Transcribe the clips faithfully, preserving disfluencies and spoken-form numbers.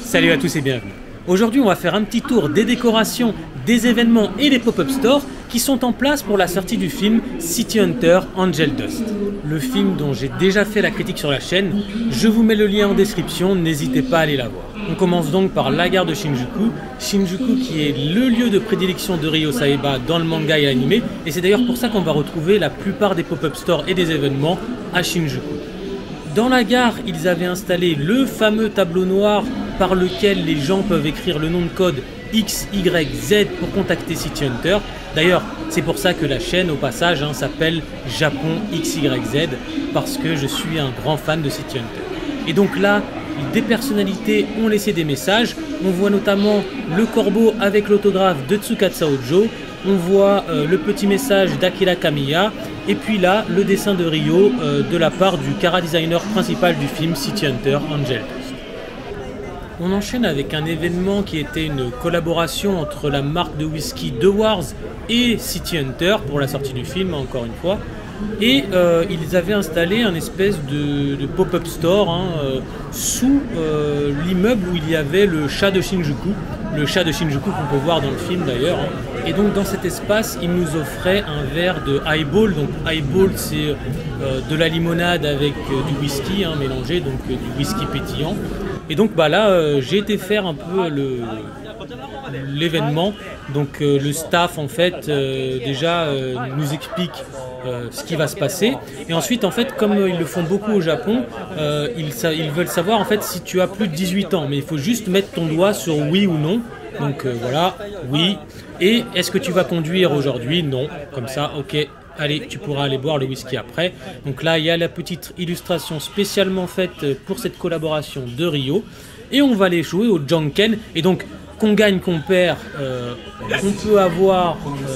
Salut à tous et bienvenue. Aujourd'hui on va faire un petit tour des décorations, des événements et des pop-up stores qui sont en place pour la sortie du film City Hunter Angel Dust. Le film dont j'ai déjà fait la critique sur la chaîne, je vous mets le lien en description, n'hésitez pas à aller la voir. On commence donc par la gare de Shinjuku, Shinjuku qui est le lieu de prédilection de Ryo Saeba dans le manga et l'anime, et c'est d'ailleurs pour ça qu'on va retrouver la plupart des pop-up stores et des événements à Shinjuku. Dans la gare, ils avaient installé le fameux tableau noir par lequel les gens peuvent écrire le nom de code X Y Z pour contacter City Hunter. D'ailleurs, c'est pour ça que la chaîne, au passage, hein, s'appelle Japon X Y Z, parce que je suis un grand fan de City Hunter. Et donc là, des personnalités ont laissé des messages. On voit notamment le corbeau avec l'autographe de Tsukasa Ojo. On voit euh, le petit message d'Akira Kamiya. Et puis là, le dessin de Ryo euh, de la part du chara designer principal du film City Hunter Angel Dust. On enchaîne avec un événement qui était une collaboration entre la marque de whisky The Wars et City Hunter pour la sortie du film, encore une fois. Et euh, ils avaient installé un espèce de, de pop-up store hein, euh, sous euh, l'immeuble où il y avait le chat de Shinjuku, le chat de Shinjuku qu'on peut voir dans le film d'ailleurs. Hein. Et donc dans cet espace, ils nous offraient un verre de highball. Donc highball, c'est euh, de la limonade avec euh, du whisky hein, mélangé, donc euh, du whisky pétillant. Et donc bah là, euh, j'ai été faire un peu le l'événement. Donc euh, le staff en fait euh, déjà euh, nous explique euh, ce qui va se passer, et ensuite en fait comme euh, ils le font beaucoup au Japon, euh, ils, ils veulent savoir en fait si tu as plus de dix-huit ans, mais il faut juste mettre ton doigt sur oui ou non. Donc euh, voilà, oui. Et est-ce que tu vas conduire aujourd'hui? Non. Comme ça, ok. Allez, tu pourras aller boire le whisky après. Donc là, il y a la petite illustration spécialement faite pour cette collaboration de Ryo. Et on va aller jouer au Janken. Et donc, qu'on gagne, qu'on perd, euh, on peut avoir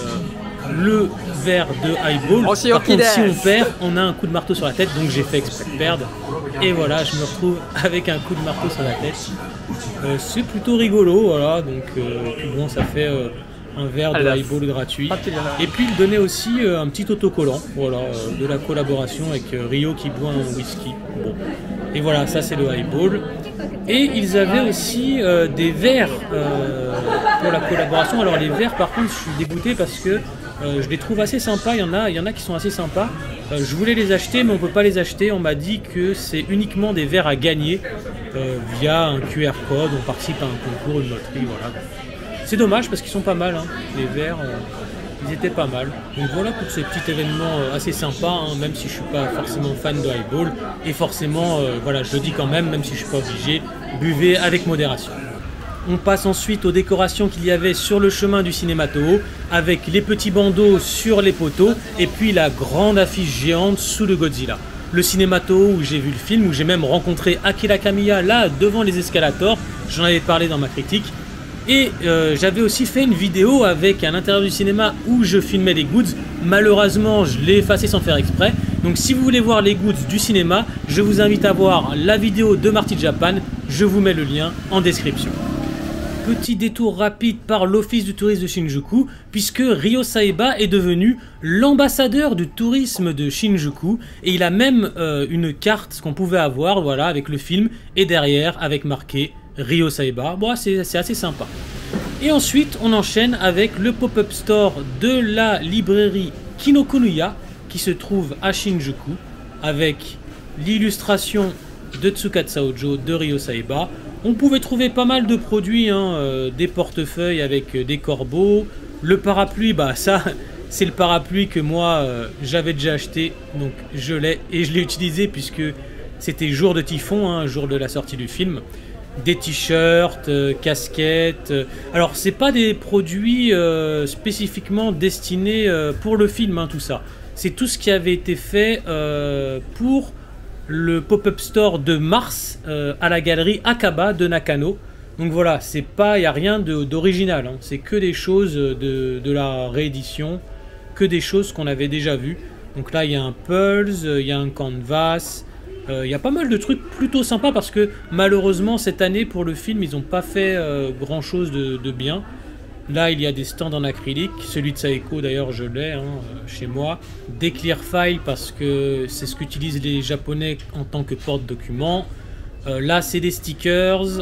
euh, le verre de highball. Par contre, si on perd, on a un coup de marteau sur la tête. Donc j'ai fait exprès de perdre. Et voilà, je me retrouve avec un coup de marteau sur la tête. Euh, c'est plutôt rigolo, voilà. Donc, euh, puis bon, ça fait... Euh, un verre de highball gratuit. Et puis il donnait aussi euh, un petit autocollant, voilà, euh, de la collaboration avec euh, Ryo qui boit un whisky. Bon. Et voilà, ça c'est le highball. Et ils avaient aussi euh, des verres euh, pour la collaboration. Alors les verres par contre je suis dégoûté parce que euh, je les trouve assez sympas, il y en a, il y en a qui sont assez sympas. Euh, je voulais les acheter mais on ne peut pas les acheter, on m'a dit que c'est uniquement des verres à gagner euh, via un Q R code, on participe à un concours, une loterie, voilà. C'est dommage parce qu'ils sont pas mal, hein. Les verres, euh, ils étaient pas mal. Donc voilà pour ce petit événement euh, assez sympa, hein, même si je suis pas forcément fan de highball. Et forcément, euh, voilà, je le dis quand même, même si je suis pas obligé, buvez avec modération. On passe ensuite aux décorations qu'il y avait sur le chemin du cinéma Toho, avec les petits bandeaux sur les poteaux, et puis la grande affiche géante sous le Godzilla. Le cinéma Toho où j'ai vu le film, où j'ai même rencontré Akira Kamiya là devant les escalators, j'en avais parlé dans ma critique. Et euh, j'avais aussi fait une vidéo avec à l'intérieur du cinéma où je filmais les goods. Malheureusement, je l'ai effacé sans faire exprès. Donc si vous voulez voir les goods du cinéma, je vous invite à voir la vidéo de Marty Japan. Je vous mets le lien en description. Petit détour rapide par l'office du tourisme de Shinjuku, puisque Ryo Saeba est devenu l'ambassadeur du tourisme de Shinjuku. Et il a même euh, une carte qu'on pouvait avoir, voilà, avec le film, et derrière avec marqué Ryo Saeba. Bon, c'est assez sympa. Et ensuite, on enchaîne avec le pop-up store de la librairie Kinokuniya qui se trouve à Shinjuku avec l'illustration de Tsukasa Ojo de Ryo Saeba. On pouvait trouver pas mal de produits, hein, euh, des portefeuilles avec euh, des corbeaux. Le parapluie, bah ça, c'est le parapluie que moi euh, j'avais déjà acheté, donc je l'ai et je l'ai utilisé puisque c'était jour de typhon, hein, jour de la sortie du film. Des t-shirts, euh, casquettes. Euh, alors, c'est pas des produits euh, spécifiquement destinés euh, pour le film, hein, tout ça. C'est tout ce qui avait été fait euh, pour le pop-up store de mars euh, à la galerie Akaba de Nakano. Donc voilà, c'est pas, il n'y a rien d'original. Hein, c'est que des choses de, de la réédition, que des choses qu'on avait déjà vues. Donc là, il y a un Pulse, il y a un Canvas. Il euh, y a pas mal de trucs plutôt sympas parce que malheureusement cette année pour le film ils n'ont pas fait euh, grand chose de, de bien. Là il y a des stands en acrylique, celui de Saeko d'ailleurs je l'ai hein, chez moi. Des clear files parce que c'est ce qu'utilisent les japonais en tant que porte-documents. Euh, là c'est des stickers,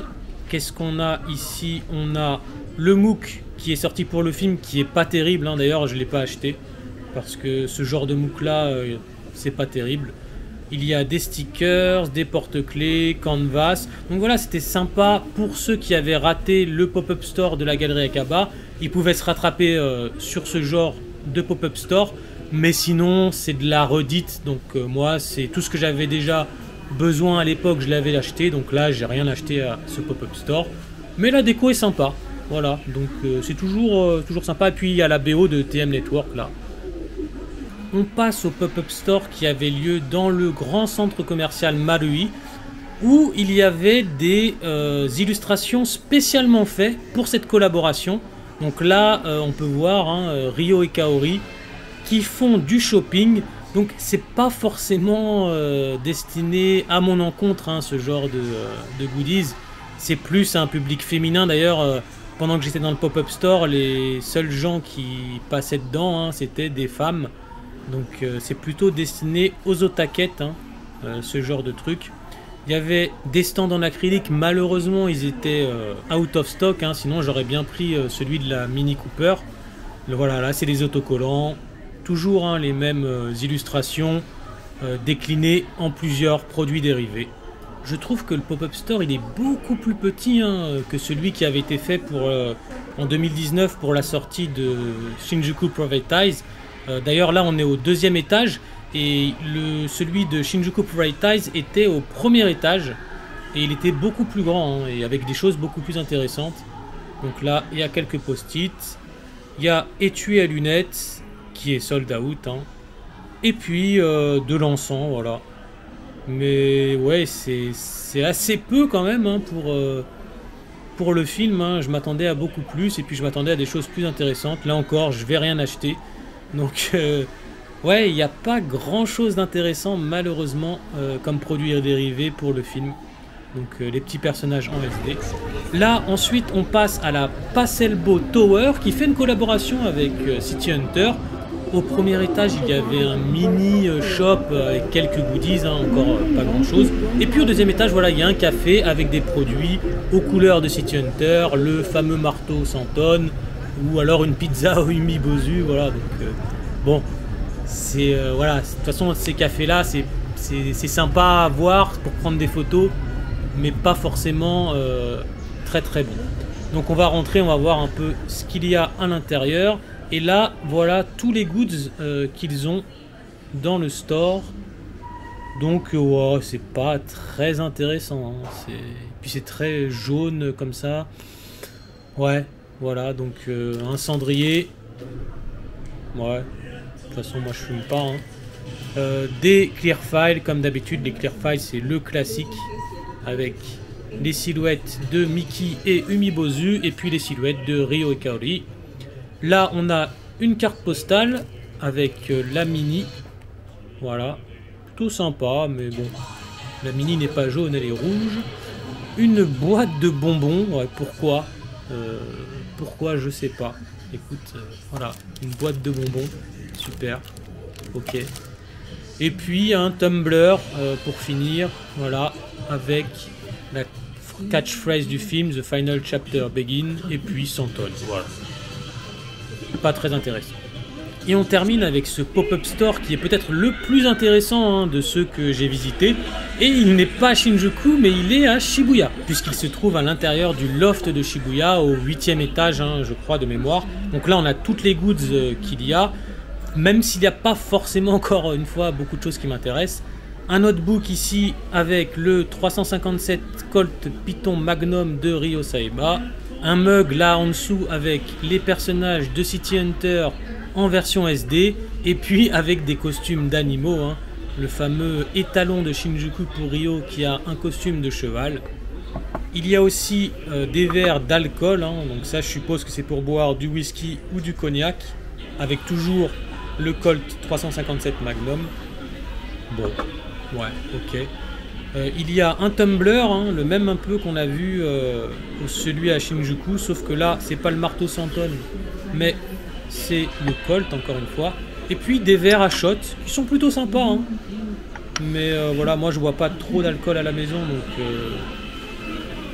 qu'est-ce qu'on a ici? On a le MOOC qui est sorti pour le film, qui est pas terrible, hein. D'ailleurs je ne l'ai pas acheté, parce que ce genre de MOOC là, euh, c'est pas terrible. Il y a des stickers, des porte-clés, canvas. Donc voilà, c'était sympa pour ceux qui avaient raté le pop-up store de la Galerie Akaba. Ils pouvaient se rattraper euh, sur ce genre de pop-up store. Mais sinon, c'est de la redite. Donc euh, moi, c'est tout ce que j'avais déjà besoin à l'époque, je l'avais acheté. Donc là, j'ai rien acheté à ce pop-up store. Mais la déco est sympa. Voilà, donc euh, c'est toujours, euh, toujours sympa. Et puis il y a la B O de T M Network là. On passe au pop-up store qui avait lieu dans le grand centre commercial Marui, où il y avait des euh, illustrations spécialement faites pour cette collaboration. Donc là, euh, on peut voir hein, Ryo et Kaori qui font du shopping. Donc c'est pas forcément euh, destiné à mon encontre, hein, ce genre de, euh, de goodies. C'est plus un public féminin. D'ailleurs, euh, pendant que j'étais dans le pop-up store, les seuls gens qui passaient dedans, hein, c'était des femmes. Donc euh, c'est plutôt destiné aux otakettes, hein, euh, ce genre de truc. Il y avait des stands en acrylique, malheureusement ils étaient euh, out of stock, hein, sinon j'aurais bien pris euh, celui de la Mini Cooper. Le, voilà, là c'est des autocollants, toujours hein, les mêmes euh, illustrations euh, déclinées en plusieurs produits dérivés. Je trouve que le pop-up store il est beaucoup plus petit hein, que celui qui avait été fait pour, euh, en deux mille dix-neuf pour la sortie de Shinjuku Privatize. Euh, D'ailleurs là on est au deuxième étage et le, celui de Shinjuku Privatize était au premier étage et il était beaucoup plus grand hein, et avec des choses beaucoup plus intéressantes. Donc là il y a quelques post-it, il y a étui à lunettes qui est sold out hein, et puis euh, de l'encens, voilà. Mais ouais c'est assez peu quand même hein, pour, euh, pour le film, hein. Je m'attendais à beaucoup plus et puis je m'attendais à des choses plus intéressantes. Là encore je vais rien acheter. Donc, euh, ouais, il n'y a pas grand chose d'intéressant, malheureusement, euh, comme produit dérivé pour le film. Donc, euh, les petits personnages en S D. Là, ensuite, on passe à la Passelbo Tower, qui fait une collaboration avec euh, City Hunter. Au premier étage, il y avait un mini euh, shop avec quelques goodies, hein, encore euh, pas grand chose. Et puis, au deuxième étage, voilà, il y a un café avec des produits aux couleurs de City Hunter, le fameux marteau cent tonnes, ou alors une pizza au umibozu, voilà. Donc euh, bon, c'est euh, voilà. De toute façon, ces cafés là, c'est sympa à voir pour prendre des photos, mais pas forcément euh, très très bon. Donc on va rentrer, on va voir un peu ce qu'il y a à l'intérieur. Et là, voilà tous les goods euh, qu'ils ont dans le store. Donc euh, ouais, c'est pas très intéressant. Hein. Puis c'est très jaune comme ça. Ouais. Voilà, donc euh, un cendrier. Ouais, de toute façon, moi je fume pas. Hein. Euh, des clear files, comme d'habitude, les clear files c'est le classique. Avec les silhouettes de Mickey et Umibozu, et puis les silhouettes de Ryo et Kaori. Là, on a une carte postale avec euh, la Mini. Voilà, tout sympa, mais bon, la Mini n'est pas jaune, elle est rouge. Une boîte de bonbons, ouais, pourquoi euh, Pourquoi je sais pas. Écoute, euh, voilà, une boîte de bonbons, super, ok. Et puis un tumbler euh, pour finir, voilà, avec la catchphrase du film, The Final Chapter Begin, et puis cent tonnes, voilà. Pas très intéressant. Et on termine avec ce pop-up store qui est peut-être le plus intéressant hein, de ceux que j'ai visités. Et il n'est pas à Shinjuku, mais il est à Shibuya, puisqu'il se trouve à l'intérieur du loft de Shibuya, au huitième étage, hein, je crois, de mémoire. Donc là, on a toutes les goods euh, qu'il y a, même s'il n'y a pas forcément, encore une fois, beaucoup de choses qui m'intéressent. Un notebook ici avec le trois cent cinquante-sept Colt Python Magnum de Ryo Saeba. Un mug là en dessous avec les personnages de City Hunter en version S D, et puis avec des costumes d'animaux, hein. Le fameux étalon de Shinjuku pour Ryo qui a un costume de cheval. Il y a aussi euh, des verres d'alcool, hein. Donc ça je suppose que c'est pour boire du whisky ou du cognac, avec toujours le Colt trois cent cinquante-sept Magnum. Bon, ouais, ok. Euh, il y a un tumbler, hein, le même un peu qu'on a vu euh, celui à Shinjuku, sauf que là c'est pas le marteau cent tonnes, mais c'est le Colt encore une fois. Et puis des verres à shot qui sont plutôt sympas, hein. Mais euh, voilà, moi je bois pas trop d'alcool à la maison, donc euh,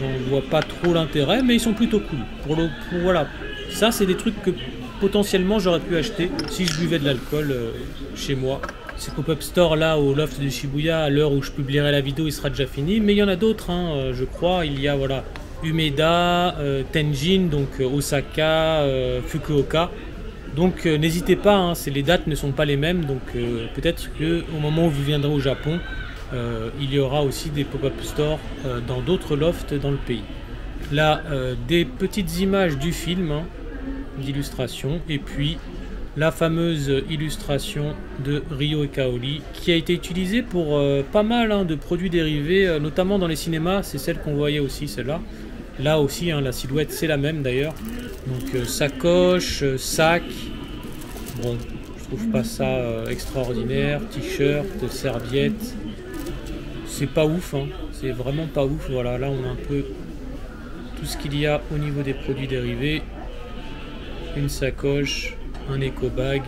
j'en vois pas trop l'intérêt, mais ils sont plutôt cool. Pour le, pour, voilà, ça c'est des trucs que potentiellement j'aurais pu acheter si je buvais de l'alcool euh, chez moi. Ces pop-up stores là au loft de Shibuya, à l'heure où je publierai la vidéo, il sera déjà fini. Mais il y en a d'autres, hein, euh, je crois. Il y a voilà Umeda, euh, Tenjin, donc euh, Osaka, euh, Fukuoka. Donc euh, n'hésitez pas, hein, les dates ne sont pas les mêmes. Donc euh, peut-être qu'au moment où vous viendrez au Japon, euh, il y aura aussi des pop-up stores euh, dans d'autres lofts dans le pays. Là, euh, des petites images du film, hein, d'illustration, et puis la fameuse illustration de Ryo et Kaori qui a été utilisée pour euh, pas mal hein, de produits dérivés, euh, notamment dans les cinémas. C'est celle qu'on voyait aussi, celle-là. Là aussi, hein, la silhouette c'est la même d'ailleurs. Donc euh, sacoche, euh, sac. Bon, je trouve pas ça euh, extraordinaire. T-shirt, serviette. C'est pas ouf, hein. C'est vraiment pas ouf. Voilà, là on a un peu tout ce qu'il y a au niveau des produits dérivés. Une sacoche, un éco bag,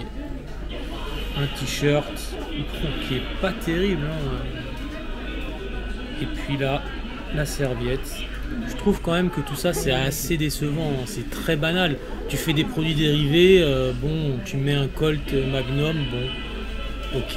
un t-shirt qui est pas terrible, hein. Et puis là, la serviette. Je trouve quand même que tout ça c'est assez décevant, hein. C'est très banal. Tu fais des produits dérivés, euh, bon, tu mets un Colt Magnum, bon, ok.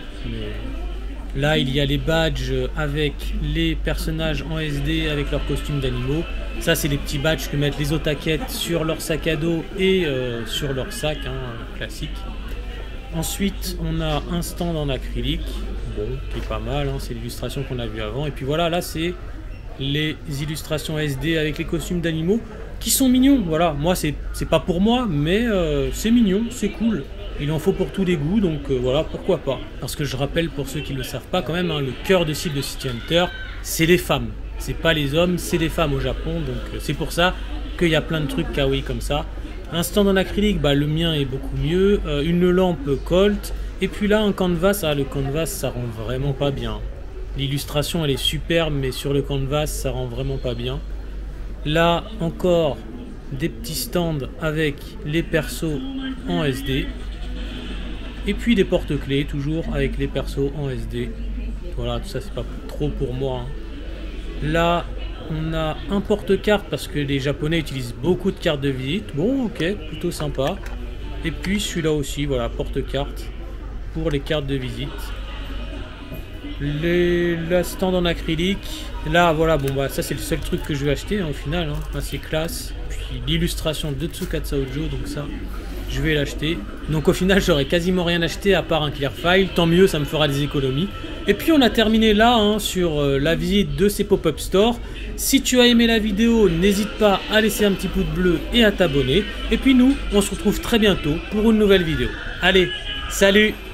Mais là, il y a les badges avec les personnages en S D avec leurs costumes d'animaux. Ça, c'est les petits badges que mettent les otakettes sur leur sac à dos et euh, sur leur sac, hein, classique. Ensuite, on a un stand en acrylique, bon, qui est pas mal, hein, c'est l'illustration qu'on a vue avant. Et puis voilà, là, c'est les illustrations S D avec les costumes d'animaux qui sont mignons. Voilà, moi, c'est pas pour moi, mais euh, c'est mignon, c'est cool. Il en faut pour tous les goûts, donc euh, voilà, pourquoi pas. Parce que je rappelle, pour ceux qui ne le savent pas quand même, hein, le cœur de cible de City Hunter, c'est les femmes. C'est pas les hommes, c'est les femmes au Japon, donc euh, c'est pour ça qu'il y a plein de trucs kawaii comme ça. Un stand en acrylique, bah, le mien est beaucoup mieux. Euh, une lampe Colt, et puis là un canvas. Ah, le canvas, ça rend vraiment pas bien. L'illustration, elle est superbe, mais sur le canvas, ça rend vraiment pas bien. Là, encore des petits stands avec les persos en S D. Et puis des porte-clés, toujours avec les persos en S D. Voilà, tout ça, c'est pas trop pour moi, hein. Là, on a un porte-carte parce que les Japonais utilisent beaucoup de cartes de visite. Bon, ok, plutôt sympa. Et puis celui-là aussi, voilà, porte-carte pour les cartes de visite. Les, la stand en acrylique. Là, voilà, bon, bah ça c'est le seul truc que je vais acheter, hein, au final, hein. Là, c'est classe. Puis l'illustration de Tsukasa Ojo, donc ça, je vais l'acheter. Donc au final, j'aurais quasiment rien acheté à part un clear file. Tant mieux, ça me fera des économies. Et puis on a terminé là, hein, sur euh, la visite de ces pop-up stores. Si tu as aimé la vidéo, n'hésite pas à laisser un petit pouce bleu et à t'abonner. Et puis nous, on se retrouve très bientôt pour une nouvelle vidéo. Allez, salut!